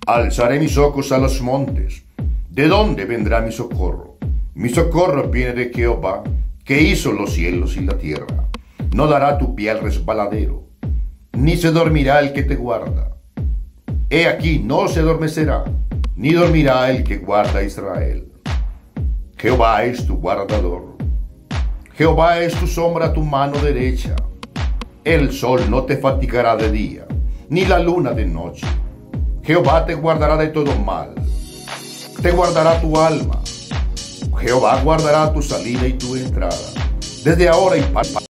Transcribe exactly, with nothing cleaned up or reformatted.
Alzaré mis ojos a los montes. ¿De dónde vendrá mi socorro? Mi socorro viene de Jehová, que hizo los cielos y la tierra. No dará tu pie al resbaladero, ni se dormirá el que te guarda. He aquí, no se adormecerá, ni dormirá el que guarda a Israel. Jehová es tu guardador. Jehová es tu sombra a tu mano derecha. El sol no te fatigará de día, ni la luna de noche. Jehová te guardará de todo mal. Te guardará tu alma. Jehová guardará tu salida y tu entrada, desde ahora y para